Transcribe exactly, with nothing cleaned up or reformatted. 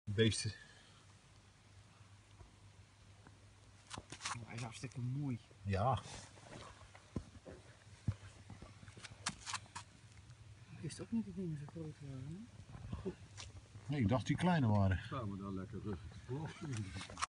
Beesten. Oh, hij is hartstikke mooi. Ja. Ik wist ook niet dat dingen zo groot waren. Hè? Nee, ik dacht die kleine waren. Staan we dan lekker rustig voor.